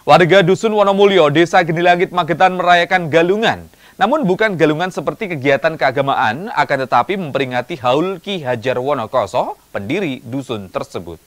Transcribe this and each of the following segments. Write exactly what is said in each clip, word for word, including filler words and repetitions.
Warga Dusun Wonomulyo, Desa Genilangit, Magetan merayakan galungan. Namun bukan galungan seperti kegiatan keagamaan, akan tetapi memperingati haul Ki Hajar Wonokoso, pendiri dusun tersebut.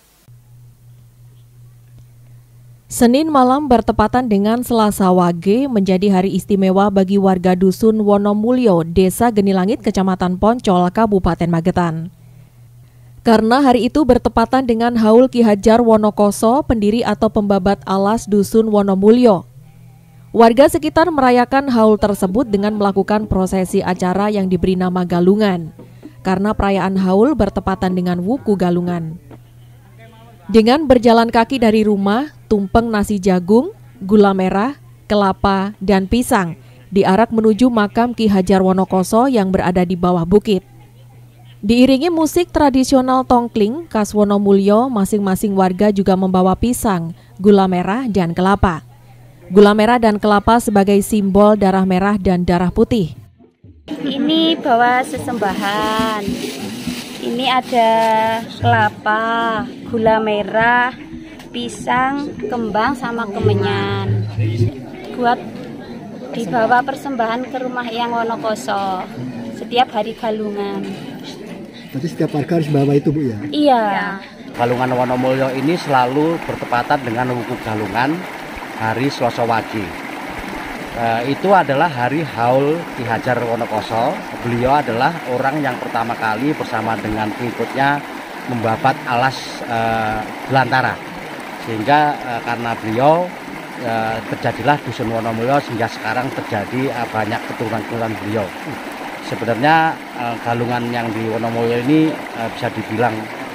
Senin malam bertepatan dengan Selasa Wage menjadi hari istimewa bagi warga Dusun Wonomulyo, Desa Genilangit, Kecamatan Poncol, Kabupaten Magetan. Karena hari itu bertepatan dengan haul Ki Hajar Wonokoso, pendiri atau pembabat alas Dusun Wonomulyo. Warga sekitar merayakan haul tersebut dengan melakukan prosesi acara yang diberi nama galungan, karena perayaan haul bertepatan dengan wuku galungan. Dengan berjalan kaki dari rumah, tumpeng nasi jagung, gula merah, kelapa, dan pisang diarak menuju makam Ki Hajar Wonokoso yang berada di bawah bukit. Diiringi musik tradisional tongkling khas Wonomulyo, masing-masing warga juga membawa pisang, gula merah, dan kelapa. Gula merah dan kelapa sebagai simbol darah merah dan darah putih. Ini bawa sesembahan. Ini ada kelapa, gula merah, pisang, kembang, sama kemenyan. Buat dibawa persembahan ke rumah Eyang Wonokoso setiap hari galungan. Berarti setiap warga harus bawa itu, Bu, ya? Iya. Galungan Wonomulyo ini selalu bertepatan dengan wuku galungan hari Selasa Wage. E, itu adalah hari haul Ki Hajar Wonokoso. Beliau adalah orang yang pertama kali bersama dengan pengikutnya membabat alas e, belantara. Sehingga e, karena beliau e, terjadilah Dusun Wonomulyo, sehingga sekarang terjadi e, banyak keturunan-keturunan beliau. Sebenarnya uh, galungan yang di Wonomulyo ini uh, bisa dibilang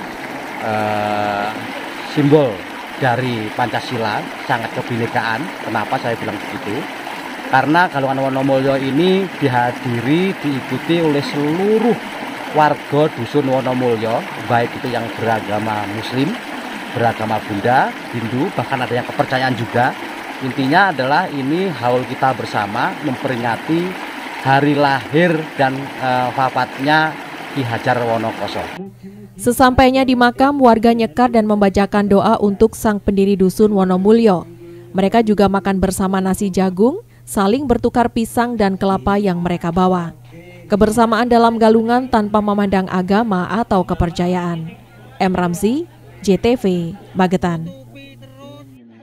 uh, simbol dari Pancasila, sangat kebinekaan. Kenapa saya bilang begitu? Karena galungan Wonomulyo ini dihadiri, diikuti oleh seluruh warga Dusun Wonomulyo, baik itu yang beragama Muslim, beragama Buddha, Hindu, bahkan ada yang kepercayaan juga. Intinya adalah ini haul kita bersama memperingati hari lahir dan uh, wafatnya Ki Hajar Wonokoso. Sesampainya di makam, warga nyekar dan membacakan doa untuk sang pendiri Dusun Wonomulyo. Mereka juga makan bersama nasi jagung, saling bertukar pisang dan kelapa yang mereka bawa. Kebersamaan dalam galungan tanpa memandang agama atau kepercayaan. M. Ramzi, J T V, Magetan.